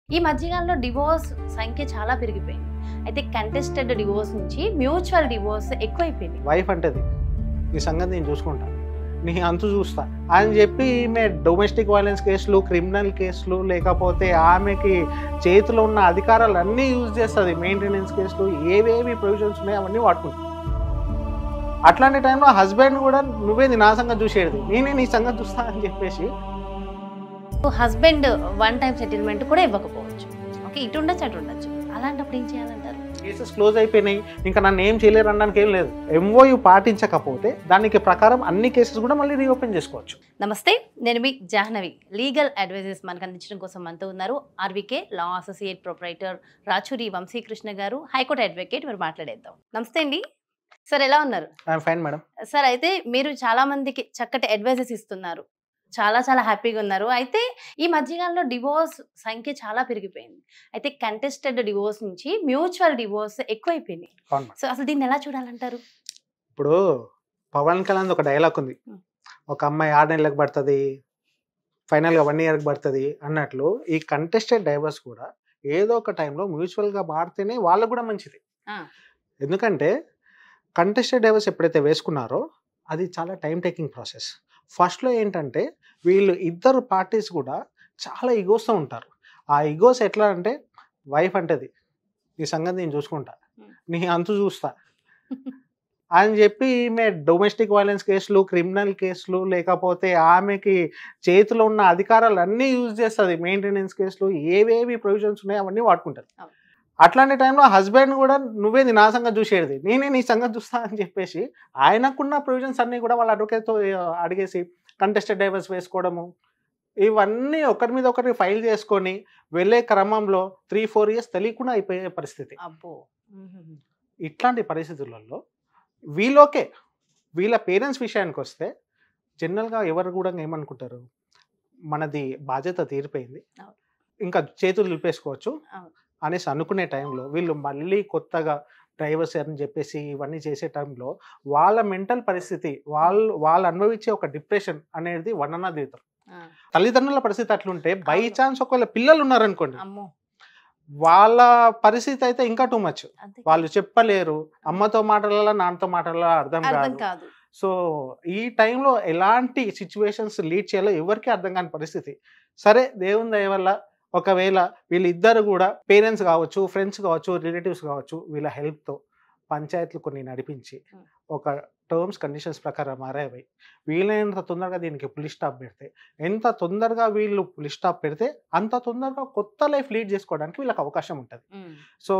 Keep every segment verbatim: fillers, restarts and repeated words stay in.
ఈ మధ్యకాలంలో డివోర్స్ సంఖ్య చాలా పెరిగిపోయింది. అయితే కంటెస్టెడ్ డివోర్స్ నుంచి మ్యూచువల్ డివోర్స్ ఎక్కువైపోయింది. వైఫ్ అంటది ఈ సంగతి నేను చూసుకుంటాను, నీ అంతు చూస్తా అని చెప్పి ఈమె డొమెస్టిక్ వైలెన్స్ కేసులు, క్రిమినల్ కేసులు, లేకపోతే ఆమెకి చేతిలో ఉన్న అధికారాలు అన్నీ యూజ్ చేస్తుంది. మెయింటెనెన్స్ కేసులు ఏవేవి ప్రొవిజన్స్ ఉన్నాయో అవన్నీ వాడుకుంటుంది. అట్లాంటి టైంలో హస్బెండ్ కూడా నువ్వేది నా సంగతి చూసేది, నేనే నీ సంగతి చూస్తా అని చెప్పేసి హస్బెండ్ వన్ టైం సెటిల్మెంట్ కూడా ఇవ్వకపోవచ్చు. ఓకే, ఇటు ఉండొచ్చు అటు ఉండొచ్చు. అలాంటప్పుడు ఏం చేయాలంటారు? కేసెస్ క్లోజ్ అయిపోయినాయి, ఇంకా నన్ను ఏం చేయలేరు అనడానికి ఏం లేదు. ఎంఓయూ పాటించకపోతే దానికి ప్రకారం అన్ని కేసెస్ కూడా మళ్ళీ రీఓపెన్ చేసుకోవచ్చు. నమస్తే, నేను మీ జాహ్నవి. లీగల్ అడ్వైజెస్ మనకు అందించడం కోసం మనతో ఉన్నారు RVK law associate proprietor Rachuri Vamsikrishna గారు, హైకోర్టు అడ్వకేట్. మీరు మాట్లాడేద్దాం. నమస్తే అండి సార్, ఎలా ఉన్నారు? I'm fine madam. సార్, అయితే మీరు చాలా మందికి చక్కటి అడ్వైజెస్ ఇస్తున్నారు, చాలా చాలా హ్యాపీగా ఉన్నారు. అయితే ఈ మధ్యకాలంలో డివోర్స్ సంఖ్య చాలా పెరిగిపోయింది. అయితే కంటెస్టెడ్ డివోర్స్ నుంచి మ్యూచువల్ డివోర్స్ ఎక్కువైపోయింది. సో అసలు దీన్ని ఎలా చూడాలంటారు? ఇప్పుడు పవన్ కళ్యాణ్ ఒక డైలాగ్ ఉంది, ఒక అమ్మాయి ఆరు నెలలకు పడుతుంది, ఫైనల్గా వన్ ఇయర్కి పడుతుంది అన్నట్లు ఈ కంటెస్టెడ్ డైవోర్స్ కూడా ఏదో ఒక టైంలో మ్యూచువల్గా మారితేనే వాళ్ళకు కూడా మంచిది. ఎందుకంటే కంటెస్టెడ్ డైవోర్స్ ఎప్పుడైతే వేసుకున్నారో అది చాలా టైం టేకింగ్ ప్రాసెస్. ఫస్ట్లో ఏంటంటే వీళ్ళు ఇద్దరు పార్టీస్ కూడా చాలా ఈగోస్తో ఉంటారు. ఆ ఈగోస్ ఎట్లా అంటే వైఫ్ అంటది ఈ సంగతి నేను చూసుకుంటా, నీ అంతు చూస్తా అని చెప్పి ఈమె డొమెస్టిక్ వైలెన్స్ కేసులు, క్రిమినల్ కేసులు, లేకపోతే ఆమెకి చేతిలో ఉన్న అధికారాలు అన్నీ యూజ్ చేస్తుంది. మెయింటెనెన్స్ కేసులు ఏవేవి ప్రొవిజన్స్ ఉన్నాయో అవన్నీ వాడుకుంటారు. అట్లాంటి టైంలో హస్బెండ్ కూడా నువ్వేది నా సంగతి చూసేది, నేనే నీ సంగతి చూస్తా అని చెప్పేసి ఆయనకున్న ప్రొవిజన్స్ అన్నీ కూడా వాళ్ళ అడ్వకేట్తో అడిగేసి కంటెస్టెడ్ డైవర్స్ వేసుకోవడము, ఇవన్నీ ఒకరి మీద ఒకరికి ఫైల్ చేసుకొని వెళ్ళే క్రమంలో త్రీ ఫోర్ ఇయర్స్ తెలియకుండా అయిపోయే పరిస్థితి. అబ్బో, ఇట్లాంటి పరిస్థితులలో వీళ్ళోకే వీళ్ళ పేరెంట్స్ విషయానికి వస్తే జనరల్గా ఎవరు కూడా ఏమనుకుంటారు, మనది బాధ్యత తీరిపోయింది, ఇంకా చేతులు నిలిపేసుకోవచ్చు అనేసి అనుకునే టైంలో వీళ్ళు మళ్ళీ కొత్తగా డైవర్స్ అని చెప్పేసి ఇవన్నీ చేసే టైంలో వాళ్ళ మెంటల్ పరిస్థితి, వాళ్ళు వాళ్ళు అనుభవించే ఒక డిప్రెషన్ అనేది వర్ణనాతీతం. తల్లిదండ్రుల పరిస్థితి అట్లుంటే బై ఛాన్స్ ఒకవేళ పిల్లలు ఉన్నారనుకోండి, వాళ్ళ పరిస్థితి అయితే ఇంకా టూ మచ్. వాళ్ళు చెప్పలేరు, అమ్మతో మాటలలో నాన్నతో మాటలలో అర్థం కాదు. సో ఈ టైంలో ఎలాంటి సిచ్యువేషన్స్ లీడ్ చేయాలో ఎవరికి అర్థం కాని పరిస్థితి. సరే, దేవుని దయ వల్ల ఒకవేళ వీళ్ళిద్దరు కూడా పేరెంట్స్ కావచ్చు, ఫ్రెండ్స్ కావచ్చు, రిలేటివ్స్ కావచ్చు, వీళ్ళ హెల్ప్తో పంచాయతీలు కొన్ని నడిపించి ఒక టర్మ్స్ కండిషన్స్ ప్రకారం మారాయి. వీలైనంత తొందరగా దీనికి పులి స్టాప్ పెడితే, ఎంత తొందరగా వీళ్ళు పులి స్టాప్ పెడితే అంత తొందరగా కొత్త లైఫ్ లీడ్ చేసుకోవడానికి వీళ్ళకి అవకాశం ఉంటుంది. సో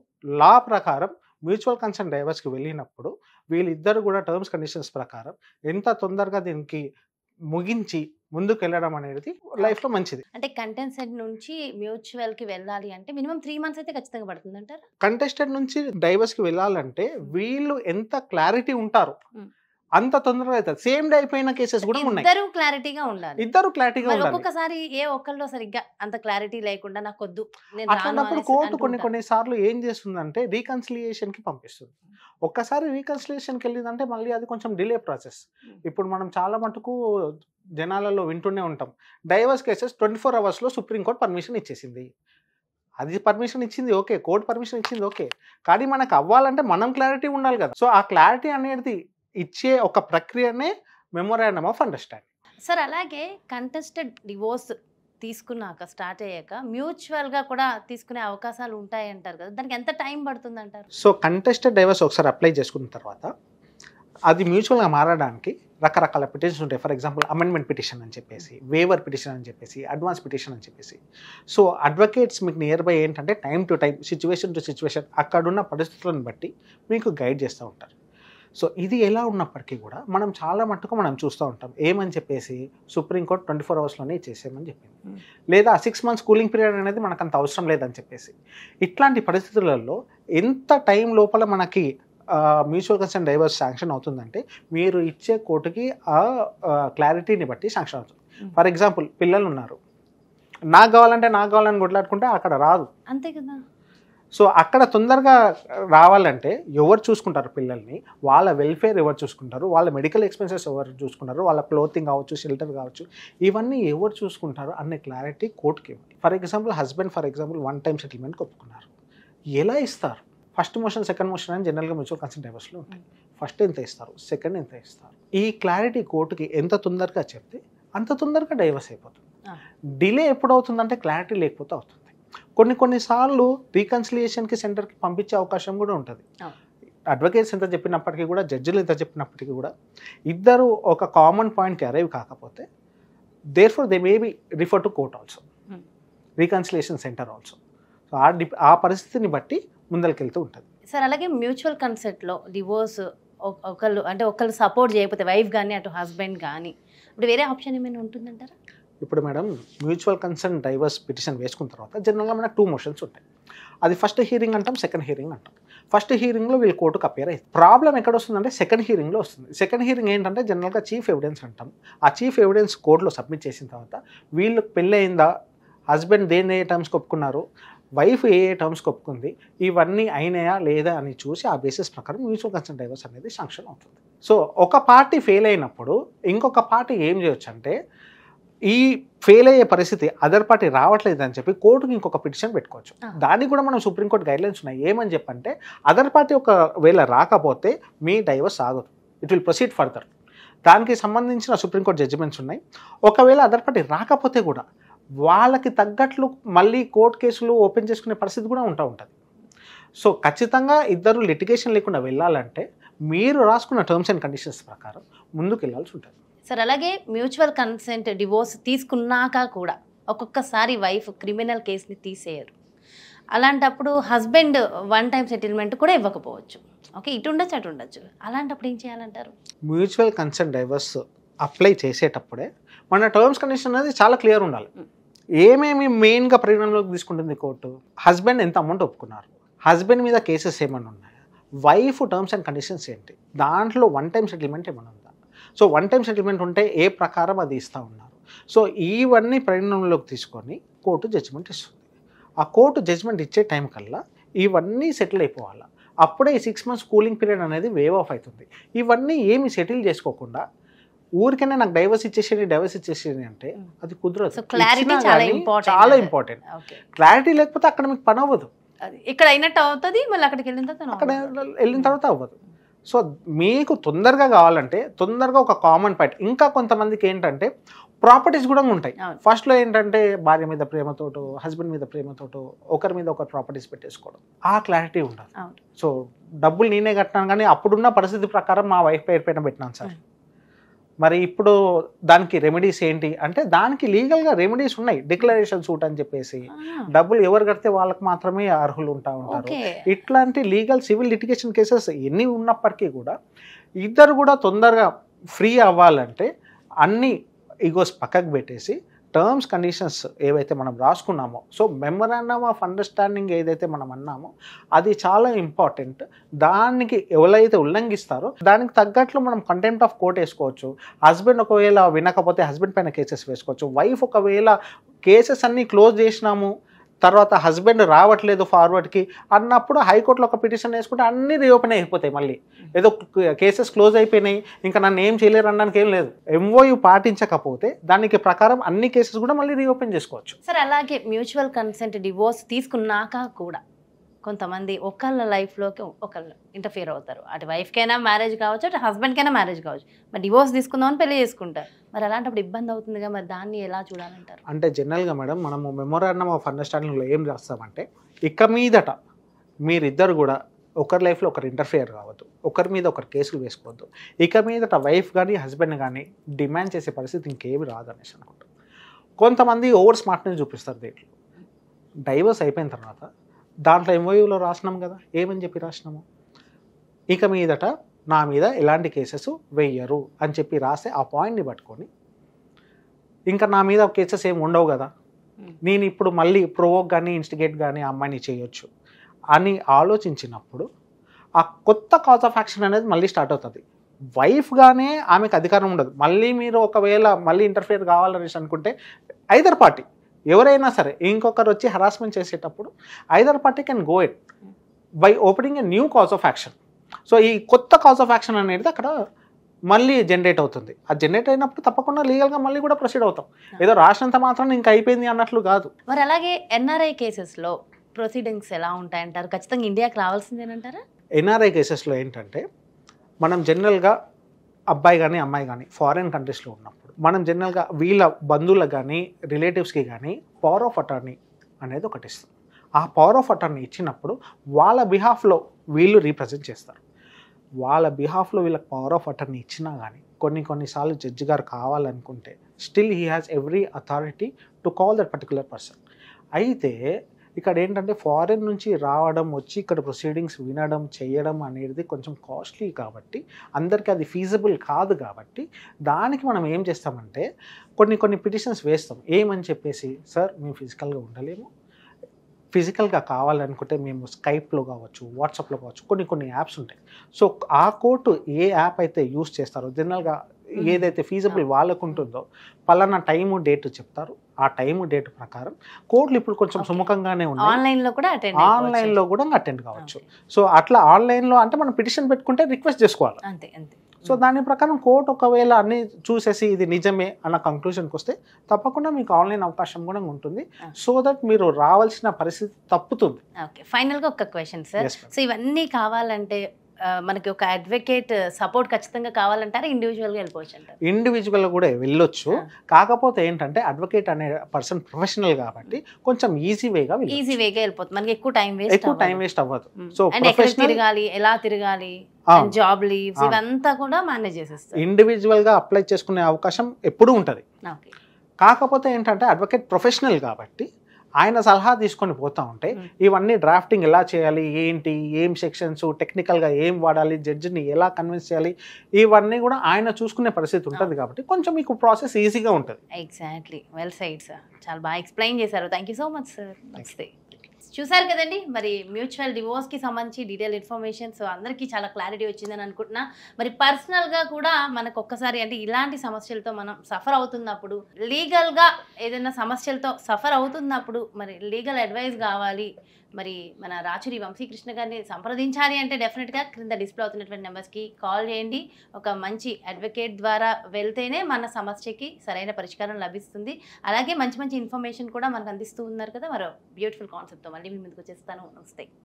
లా ప్రకారం మ్యూచువల్ కన్సెంట్ డైవర్స్కి వెళ్ళినప్పుడు వీళ్ళిద్దరు కూడా టర్మ్స్ కండిషన్స్ ప్రకారం ఎంత తొందరగా దీనికి ముగించి ముందుకు వెళ్ళడం అనేది లైఫ్ లో మంచిది. అంటే కంటెస్టెడ్ నుంచి మ్యూచువల్ కి వెళ్ళాలి అంటే మినిమం త్రీ మంత్స్ అయితే ఖచ్చితంగా పడుతుంది అంటారు. కంటెస్టెడ్ నుంచి డైవర్స్ కి వెళ్ళాలంటే వీళ్ళు ఎంత క్లారిటీ ఉంటారు అంత తొందరగా అవుతుంది. సేమ్ డే అయిపోయిన కేసెస్ కూడా ఉన్నాయి. ఇద్దరు క్లారిటీగా ఉండాలి. ఇద్దరు క్లారిటీగా ఉండాలి. ఒక్కొక్కసారి ఏ ఒక్కళ్ళు సరిగ్గా అంత క్లారిటీ లేకుండా నాకు వద్దు, అట్లాంటప్పుడు కోర్టు కొన్ని కొన్ని సార్లు ఏం చేస్తుందంటే రీకన్సిలియేషన్ కి పంపిస్తుంది. ఒక్కసారి రీకన్సిలియేషన్ కి వెళ్ళిందంటే మళ్ళీ అది కొంచెం డిలే ప్రాసెస్. ఇప్పుడు మనం చాలా మటుకు జనాలలో వింటూనే ఉంటాం, డైవర్స్ కేసెస్ ట్వంటీ ఫోర్ అవర్స్లో సుప్రీంకోర్టు పర్మిషన్ ఇచ్చేసింది. అది పర్మిషన్ ఇచ్చింది ఓకే, కోర్టు పర్మిషన్ ఇచ్చింది ఓకే, కానీ మనకు అవ్వాలంటే మనం క్లారిటీ ఉండాలి కదా. సో ఆ క్లారిటీ అనేది ఇచ్చే ఒక ప్రక్రియనే మెమోరాండమ్ ఆఫ్ అండర్స్టాండింగ్. సార్, అలాగే కంటెస్టెడ్ డివోర్స్ తీసుకున్నాక స్టార్ట్ అయ్యాక మ్యూచువల్ గా కూడా తీసుకునే అవకాశాలు ఉంటాయి అంటారు కదా, దానికి ఎంత టైం పడుతుంది అంటారు? సో కంటెస్టెడ్ డైవర్స్ ఒకసారి అప్లై చేసుకున్న తర్వాత అది మ్యూచువల్గా మారడానికి రకరకాల పిటిషన్స్ ఉంటాయి. ఫర్ ఎగ్జాంపుల్ అమెండ్మెంట్ పిటిషన్ అని చెప్పేసి, వేవర్ పిటిషన్ అని చెప్పేసి, అడ్వాన్స్ పిటిషన్ అని చెప్పేసి. సో అడ్వకేట్స్ మీకు నియర్ బై ఏంటంటే time to time, situation to situation, అక్కడున్న పరిస్థితులను బట్టి మీకు గైడ్ చేస్తూ ఉంటారు. సో ఇది ఎలా ఉన్నప్పటికీ కూడా మనం చాలా మట్టుకు మనం చూస్తూ ఉంటాం ఏమని చెప్పేసి సుప్రీంకోర్టు ట్వంటీ ఫోర్ అవర్స్లోనే ఇచ్చేసేయమని చెప్పింది, లేదా సిక్స్ మంత్స్ కూలింగ్ పీరియడ్ అనేది మనకు అంత అవసరం లేదని చెప్పేసి. ఇట్లాంటి పరిస్థితులలో ఎంత టైం లోపల మనకి మ్యూచువల్ కన్సెంట్ డైవర్స్ శాంక్షన్ అవుతుందంటే మీరు ఇచ్చే కోర్టుకి ఆ క్లారిటీని బట్టి శాంక్షన్ అవుతుంది. ఫర్ ఎగ్జాంపుల్ పిల్లలు ఉన్నారు, నాకు కావాలంటే నాకు కావాలని కొట్లాడుకుంటే అక్కడ రాదు, అంతే కదా. సో అక్కడ తొందరగా రావాలంటే ఎవరు చూసుకుంటారు పిల్లల్ని, వాళ్ళ వెల్ఫేర్ ఎవరు చూసుకుంటారు, వాళ్ళ మెడికల్ ఎక్స్పెన్సెస్ ఎవరు చూసుకుంటారు, వాళ్ళ క్లోతింగ్ కావచ్చు, షెల్టర్ కావచ్చు, ఇవన్నీ ఎవరు చూసుకుంటారు అనే క్లారిటీ కోర్టుకి ఇవ్వాలి. For example husband for example one time సెటిల్మెంట్కి ఒప్పుకున్నారు, ఎలా ఇస్తారు? ఫస్ట్ మోషన్ సెకండ్ మోషన్ అని జనరల్గా మ్యూచువల్ కన్సెంట్ డైవర్స్లో ఉంటాయి. ఫస్ట్ ఎంత ఇస్తారు, సెకండ్ ఎంత ఇస్తారు, ఈ క్లారిటీ కోర్టుకి ఎంత తొందరగా చెప్తే అంత తొందరగా డైవర్స్ అయిపోతుంది. డిలే ఎప్పుడు అవుతుందంటే క్లారిటీ లేకపోతే అవుతుంది. కొన్ని కొన్నిసార్లు రీకన్సిలియేషన్కి సెంటర్కి పంపించే అవకాశం కూడా ఉంటుంది. అడ్వకేట్స్ ఎంత చెప్పినప్పటికీ కూడా, జడ్జిలు ఎంత చెప్పినప్పటికీ కూడా ఇద్దరు ఒక కామన్ పాయింట్కి అరైవ్ కాకపోతే therefore they may be refer to court also, reconciliation centre also. So ఆ డి ఆ పరిస్థితిని బట్టి ముందరికెళ్తూ ఉంటుంది. సార్ అలాగే మ్యూచువల్ కన్సెంట్లో డివోర్స్ ఒకళ్ళు అంటే ఒకళ్ళు సపోర్ట్ చేయకపోతే వైఫ్ కానీ అటు హస్బెండ్ కానీ ఇప్పుడు వేరే ఆప్షన్ ఏమైనా ఉంటుందంటారా? ఇప్పుడు madam mutual consent divorce petition వేసుకున్న తర్వాత జనరల్గా మనకు టూ మోషన్స్ ఉంటాయి. అది ఫస్ట్ హియరింగ్ అంటాం, సెకండ్ హియరింగ్ అంటాం. ఫస్ట్ హియరింగ్లో వీళ్ళు కోర్టుకు అపేర్ అవుతుంది. ప్రాబ్లం ఎక్కడ వస్తుందంటే సెకండ్ హియరింగ్లో వస్తుంది. సెకండ్ హియరింగ్ ఏంటంటే జనరల్గా చీఫ్ ఎవిడెన్స్ అంటాం. ఆ చీఫ్ ఎవిడెన్స్ కోర్టులో సబ్మిట్ చేసిన తర్వాత వీళ్ళు పెళ్ళి అయిందా, హస్బెండ్ దేని ఏ టర్మ్స్కి ఒప్పుకున్నారు, వైఫ్ ఏ ఏ టర్మ్స్కి ఒప్పుకుంది, ఇవన్నీ అయినాయా లేదా అని చూసి ఆ బేసిస్ ప్రకారం మ్యూచువల్ కన్సెంట్ డైవర్స్ అనేది శాంక్షన్ అవుతుంది. సో ఒక పార్టీ ఫెయిల్ అయినప్పుడు ఇంకొక పార్టీ ఏం చేయొచ్చు అంటే ఈ ఫెయిల్ అయ్యే పరిస్థితి అదర్ పార్టీ రావట్లేదు అని చెప్పి కోర్టుకి ఇంకొక పిటిషన్ పెట్టుకోవచ్చు. దానికి కూడా మనం సుప్రీంకోర్టు గైడ్లైన్స్ ఉన్నాయి. ఏమని చెప్పంటే అదర్ పార్టీ ఒకవేళ రాకపోతే మీ డైవర్స్ ఆగదు, ఇట్ విల్ ప్రొసీడ్ ఫర్దర్. దానికి సంబంధించిన సుప్రీంకోర్టు జడ్జిమెంట్స్ ఉన్నాయి. ఒకవేళ అదర్ పార్టీ రాకపోతే కూడా వాళ్ళకి తగ్గట్లు మళ్ళీ కోర్టు కేసులు ఓపెన్ చేసుకునే పరిస్థితి కూడా ఉంటూ ఉంటుంది. సో ఖచ్చితంగా ఇద్దరు లిటిగేషన్ లేకుండా వెళ్ళాలంటే మీరు రాసుకున్న టర్మ్స్ అండ్ కండిషన్స్ ప్రకారం ముందుకు వెళ్ళాల్సి ఉంటుంది. సార్ అలాగే మ్యూచువల్ కన్సెంట్ డివోర్స్ తీసుకున్నాక కూడా ఒక్కొక్కసారి వైఫ్ క్రిమినల్ కేసుని తీసేయరు. అలాంటప్పుడు హస్బెండ్ వన్ టైం సెటిల్మెంట్ కూడా ఇవ్వకపోవచ్చు. ఓకే, ఇటు ఉండొచ్చు అటు ఉండొచ్చు. అలాంటప్పుడు ఏం చేయాలంటారు? మ్యూచువల్ కన్సెంట్ డైవర్స్ అప్లై చేసేటప్పుడే మన టర్మ్స్ కండిషన్ అనేది చాలా క్లియర్ ఉండాలి. ఏమేమి మెయిన్గా పరిగణనలోకి తీసుకుంటుంది కోర్టు? హస్బెండ్ ఎంత అమౌంట్ ఒప్పుకున్నారు, హస్బెండ్ మీద కేసెస్ ఏమైనా ఉన్నాయా, వైఫ్ టర్మ్స్ అండ్ కండిషన్స్ ఏంటి, దాంట్లో వన్ టైం సెటిల్మెంట్ ఏమైనా ఉందా, సో వన్ టైం సెటిల్మెంట్ ఉంటే ఏ ప్రకారం అది ఇస్తూ ఉన్నారు. సో ఇవన్నీ పరిగణనలోకి తీసుకొని కోర్టు జడ్జిమెంట్ ఇస్తుంది. ఆ కోర్టు జడ్జిమెంట్ ఇచ్చే టైం కల్లా ఇవన్నీ సెటిల్ అయిపోవాలి. అప్పుడే ఈ సిక్స్ మంత్స్ కూలింగ్ పీరియడ్ అనేది వేవ్ ఆఫ్ అవుతుంది. ఇవన్నీ ఏమి సెటిల్ చేసుకోకుండా ఊరికైనా నాకు డైవర్స్ ఇచ్చేసేది డైవర్స్ ఇచ్చేసేది అంటే అది కుదరదు. చాలా ఇంపార్టెంట్. క్లారిటీ లేకపోతే అక్కడ మీకు పని అవ్వదు. ఇక్కడ అయినట్టు అవుతుంది, మళ్ళీ అక్కడికి వెళ్ళిన తర్వాత అక్కడ వెళ్ళిన తర్వాత అవ్వదు. సో మీకు తొందరగా కావాలంటే తొందరగా ఒక కామన్ పాయింట్. ఇంకా కొంతమందికి ఏంటంటే ప్రాపర్టీస్ కూడా ఉంటాయి. ఫస్ట్లో ఏంటంటే భార్య మీద ప్రేమతోటో హస్బెండ్ మీద ప్రేమతోటో ఒకరి మీద ఒకరు ప్రాపర్టీస్ పెట్టేసుకోవడం, ఆ క్లారిటీ ఉండదు. సో డబ్బులు నేనే కట్టినాను కానీ అప్పుడున్న పరిస్థితి ప్రకారం మా వైఫ్ పేరు పైన పెట్టినాను సార్, మరి ఇప్పుడు దానికి రెమెడీస్ ఏంటి అంటే దానికి లీగల్గా రెమెడీస్ ఉన్నాయి. డిక్లరేషన్ సూట్ అని చెప్పేసి డబ్బులు ఎవరు కడితే వాళ్ళకి మాత్రమే అర్హులు ఉంటా ఉంటారు. ఇట్లాంటి లీగల్ సివిల్ లిటిగేషన్ కేసెస్ ఎన్ని ఉన్నప్పటికీ కూడా ఇద్దరు కూడా తొందరగా ఫ్రీ అవ్వాలంటే అన్ని ఈగోస్ పక్కకు పెట్టేసి టర్మ్స్ కండిషన్స్ ఏవైతే మనం రాసుకున్నామో, సో మెమరాండమ్ ఆఫ్ అండర్స్టాండింగ్ ఏదైతే మనం అన్నామో అది చాలా ఇంపార్టెంట్. దానికి ఎవరైతే ఉల్లంఘిస్తారో దానికి తగ్గట్లు మనం కంటెంప్ట్ ఆఫ్ కోర్ట్ వేసుకోవచ్చు. హస్బెండ్ ఒకవేళ వినకపోతే హస్బెండ్ పైన కేసెస్ వేసుకోవచ్చు. వైఫ్ ఒకవేళ కేసెస్ అన్నీ క్లోజ్ చేసినాము తర్వాత హస్బెండ్ రావట్లేదు ఫార్వర్డ్కి అన్నప్పుడు హైకోర్టులో ఒక పిటిషన్ వేసుకుంటే అన్నీ రీఓపెన్ అయిపోతాయి. మళ్ళీ ఏదో కేసెస్ క్లోజ్ అయిపోయినాయి ఇంకా నన్ను ఏం చేయలేరు అనడానికి ఏం లేదు. ఎంఓయూ పాటించకపోతే దానికి ప్రకారం అన్ని కేసెస్ కూడా మళ్ళీ రీఓపెన్ చేసుకోవచ్చు. సార్ అలాగే మ్యూచువల్ కన్సెంట్ డివోర్స్ తీసుకున్నాక కూడా కొంతమంది ఒకళ్ళ లైఫ్లోకి ఒకళ్ళు ఇంటర్ఫియర్ అవుతారు. అటు వైఫ్కైనా మ్యారేజ్ కావచ్చు, అటు హస్బెండ్కైనా మ్యారేజ్ కావచ్చు. మరి డివోర్స్ తీసుకుందామని పెళ్లి చేసుకుంటారు. మరి అలాంటప్పుడు ఇబ్బంది అవుతుందిగా, మరి దాన్ని ఎలా చూడాలంటారు? అంటే జనరల్గా మేడం మనము మెమోరాండమ్ ఆఫ్ అండర్స్టాండింగ్లో ఏం చేస్తామంటే ఇక మీదట మీరిద్దరు కూడా ఒకరి లైఫ్లో ఒకరు ఇంటర్ఫియర్ కావద్దు, ఒకరి మీద ఒకరు కేసులు వేసుకోవద్దు, ఇక మీదట వైఫ్ కానీ హస్బెండ్ కానీ డిమాండ్ చేసే పరిస్థితి ఇంకేమి రాదనేసి అనుకుంటాం. కొంతమంది ఓవర్ స్మార్ట్నెస్ చూపిస్తారు. దీంట్లో డైవర్స్ అయిపోయిన తర్వాత దాంట్లో ఎంఓయూలో రాసినాం కదా, ఏమని చెప్పి రాసినాము, ఇక మీదట నా మీద ఎలాంటి కేసెస్ వెయ్యరు అని చెప్పి రాస్తే ఆ పాయింట్ని పట్టుకొని ఇంకా నా మీద కేసెస్ ఏమి ఉండవు కదా, నేను ఇప్పుడు మళ్ళీ ప్రొవోక్ కానీ ఇన్స్టిగేట్ కానీ ఆ అమ్మాయిని చేయొచ్చు అని ఆలోచించినప్పుడు ఆ కొత్త కాజ్ ఆఫ్ యాక్షన్ అనేది మళ్ళీ స్టార్ట్ అవుతుంది. వైఫ్గానే ఆమెకు అధికారం ఉండదు. మళ్ళీ మీరు ఒకవేళ మళ్ళీ ఇంటర్ఫియర్ కావాలనేసి అనుకుంటే ఐదర్ పార్టీ ఎవరైనా సరే ఇంకొకరు వచ్చి హరాస్మెంట్ చేసేటప్పుడు either party can go it by opening a new cause of action. So ఈ కొత్త కాజ్ ఆఫ్ యాక్షన్ అనేది అక్కడ మళ్ళీ జనరేట్ అవుతుంది. ఆ జనరేట్ అయినప్పుడు తప్పకుండా లీగల్గా మళ్ళీ కూడా ప్రొసీడ్ అవుతాం. ఏదో రాసినంత మాత్రం ఇంకా అయిపోయింది అన్నట్లు కాదు. మరి అలాగే ఎన్ఆర్ఐ కేసెస్లో ప్రొసీడింగ్స్ ఎలా ఉంటాయంటారు? ఖచ్చితంగా ఇండియాకి రావాల్సిందేనంటారా? ఎన్ఆర్ఐ కేసెస్లో ఏంటంటే మనం జనరల్గా అబ్బాయి కానీ అమ్మాయి కానీ ఫారిన్ కంట్రీస్లో ఉన్నప్పుడు మనం జనరల్గా వీళ్ళ బంధువులకు కానీ రిలేటివ్స్కి కానీ పవర్ ఆఫ్ అటార్నీ అనేది ఒకటి ఇస్తాం. ఆ పవర్ ఆఫ్ అటార్నీ ఇచ్చినప్పుడు వాళ్ళ బిహాఫ్లో వీళ్ళు రీప్రజెంట్ చేస్తారు. వాళ్ళ బిహాఫ్లో వీళ్ళకి పవర్ ఆఫ్ అటార్నీ ఇచ్చినా కానీ కొన్ని కొన్నిసార్లు జడ్జి గారు కావాలనుకుంటే still he has every authority to call that particular person. అయితే ఇక్కడ ఏంటంటే ఫారిన్ నుంచి రావడం వచ్చి ఇక్కడ ప్రొసీడింగ్స్ వినడం చేయడం అనేది కొంచెం కాస్ట్లీ కాబట్టి అందరికీ అది ఫీజిబుల్ కాదు కాబట్టి దానికి మనం ఏం చేస్తామంటే కొన్ని కొన్ని పిటిషన్స్ వేస్తాం. ఏమని చెప్పేసి, సార్ మేము ఫిజికల్గా ఉండలేము, ఫిజికల్గా కావాలనుకుంటే మేము స్కైప్లో కావచ్చు, వాట్సాప్లో కావచ్చు, కొన్ని కొన్ని యాప్స్ ఉంటాయి. సో ఆ కోర్టు ఏ యాప్ అయితే యూస్ చేస్తారో జనరల్గా ఏదైతే ఫీజిబుల్ వాళ్ళకు ఉంటుందో పలానా టైము డేట్ చెప్తారు. ఆ టైము డేట్ ప్రకారం కోర్టులు ఇప్పుడు కొంచెం సుముఖంగానే ఉన్నాయి. ఆన్లైన్లో కూడా అటెండ్ ఆన్లైన్లో కూడా అటెండ్ కావచ్చు. సో అట్లా ఆన్లైన్లో అంటే మనం పిటిషన్ పెట్టుకుంటే రిక్వెస్ట్ చేసుకోవాలి. అంతే అంతే. సో దాని ప్రకారం కోర్టు ఒకవేళ అన్ని చూసేసి ఇది నిజమే అన్న కంక్లూషన్కి వస్తే తప్పకుండా మీకు ఆన్లైన్ అవకాశం కూడా ఉంటుంది. సో దట్ మీరు రావాల్సిన పరిస్థితి తప్పుతుంది. ఓకే, ఫైనల్గా ఒక క్వశ్చన్ సార్. సో ఇవన్నీ కావాలంటే మనకి ఒక అడ్వకేట్ సపోర్ట్ ఖచ్చితంగా కావాలంటారా? ఇండివిజువల్గా వెళ్ళిపోవచ్చు అంటారు? ఇండివిజువల్గా కూడా వెళ్ళొచ్చు. కాకపోతే ఏంటంటే అడ్వకేట్ అనే పర్సన్ ప్రొఫెషనల్ కాబట్టి కొంచెం ఈజీ వేగా ఈజీ వేగా వెళ్ళిపోతుంది. మనకి ఎక్కువ టైం వేస్ట్ ఎక్కువ టైం వేస్ట్ అవ్వదు. సో ఎక్కడ తిరగాలి, ఎలా తిరగాలి, జాబ్ లీవ్స్ ఇవంతా కూడా మేనేజ్ చేసేస్తారు. ఇండివిజువల్ గా అప్లై చేసుకునే అవకాశం ఎప్పుడూ ఉంటుంది. కాకపోతే ఏంటంటే అడ్వకేట్ ప్రొఫెషనల్ కాబట్టి ఆయన సలహా తీసుకొని పోతూ ఉంటే ఇవన్నీ డ్రాఫ్టింగ్ ఎలా చేయాలి, ఏంటి, ఏం సెక్షన్స్, టెక్నికల్గా ఏం వాడాలి, జడ్జిని ఎలా కన్విన్స్ చేయాలి, ఇవన్నీ కూడా ఆయన చూసుకునే పరిస్థితి ఉంటుంది కాబట్టి కొంచెం మీకు ప్రాసెస్ ఈజీగా ఉంటుంది. ఎగ్జాక్ట్లీ, వెల్ సైడ్ సార్, చాలా బాగా ఎక్స్ప్లెయిన్ చేశారు. Thank you so much sir. నమస్తే. చూసారు కదండి, మరి మ్యూచువల్ డివోర్స్కి సంబంధించి డీటెయిల్ ఇన్ఫర్మేషన్. సో అందరికీ చాలా క్లారిటీ వచ్చిందని అనుకుంటున్నా. మరి పర్సనల్గా కూడా మనకు ఒక్కసారి అంటే ఇలాంటి సమస్యలతో మనం సఫర్ అవుతున్నప్పుడు, లీగల్గా ఏదైనా సమస్యలతో సఫర్ అవుతున్నప్పుడు మరి లీగల్ అడ్వైస్ కావాలి, మరి మన రాచూరి వంశీకృష్ణ గారిని సంప్రదించాలి అంటే డెఫినెట్గా క్రింద డిస్ప్లే అవుతున్నటువంటి నెంబర్స్కి కాల్ చేయండి. ఒక మంచి అడ్వకేట్ ద్వారా వెళ్తేనే మన సమస్యకి సరైన పరిష్కారం లభిస్తుంది. అలాగే మంచి మంచి ఇన్ఫర్మేషన్ కూడా మనకు అందిస్తూ ఉన్నారు కదా. మరో బ్యూటిఫుల్ కాన్సెప్ట్తో మళ్ళీ మీ ముందుకు వచ్చేస్తాను. నమస్తే.